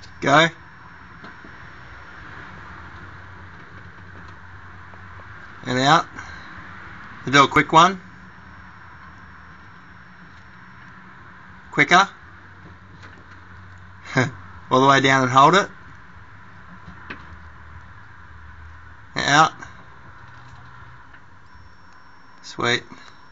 Go. And out. We'll do a quick one. Quicker. All the way down and hold it. And out. Sweet.